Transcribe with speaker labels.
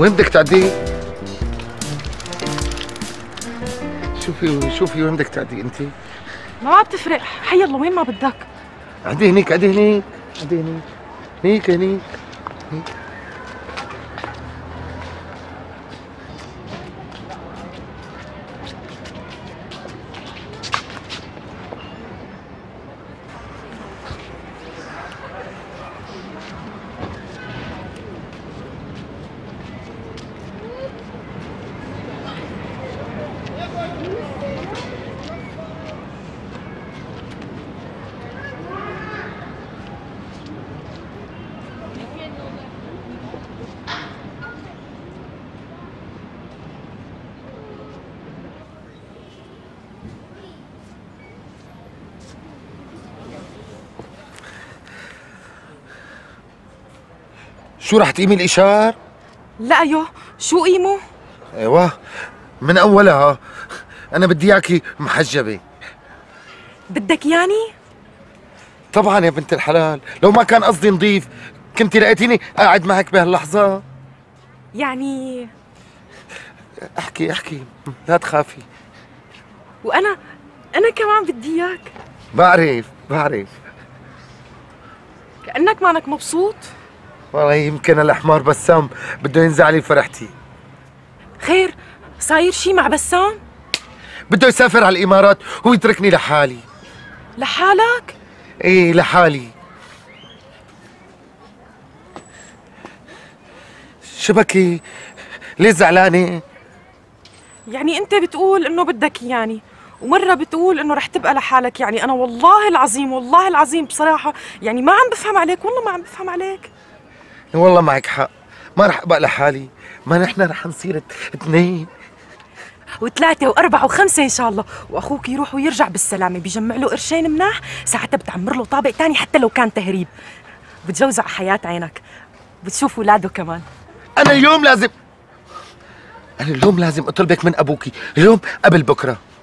Speaker 1: وين بدك تعدي؟ شوفي وين بدك تعدي انت؟
Speaker 2: ما بتفرق، حي الله وين ما بدك.
Speaker 1: عدي هنيك عدي هنيك عدي هنيك هنيك هنيك هنيك. شو رح تقيمي الإشار؟
Speaker 2: لا شو قيمه؟
Speaker 1: ايوه من أولها أنا بدي إياكي محجبة.
Speaker 2: بدك يعني؟
Speaker 1: طبعا يا بنت الحلال، لو ما كان قصدي نضيف كنتي لقيتيني قاعد معك بهاللحظة.
Speaker 2: يعني
Speaker 1: احكي لا تخافي.
Speaker 2: وأنا كمان بدي إياك.
Speaker 1: بعرف
Speaker 2: كأنك مانك مبسوط.
Speaker 1: والله يمكن الحمار بسام بده ينزع لي فرحتي.
Speaker 2: خير، صاير شي مع بسام؟
Speaker 1: بده يسافر على الإمارات ويتركني لحالي.
Speaker 2: لحالك؟
Speaker 1: ايه لحالي. شبكي ليه زعلانة؟
Speaker 2: يعني أنت بتقول إنه بدك يعني، ومرة بتقول إنه رح تبقى لحالك. يعني أنا والله العظيم بصراحة يعني ما عم بفهم عليك، والله ما عم بفهم عليك.
Speaker 1: والله معك حق، ما رح ابقى لحالي، ما نحن رح نصير اثنين
Speaker 2: وثلاثة وأربعة وخمسة إن شاء الله، وأخوك يروح ويرجع بالسلامة، بيجمع له قرشين مناح، ساعتها بتعمر له طابق تاني حتى لو كان تهريب، بتجوزه على حياة عينك، بتشوف أولاده كمان.
Speaker 1: أنا اليوم لازم أطلبك من أبوكي، اليوم قبل بكرة.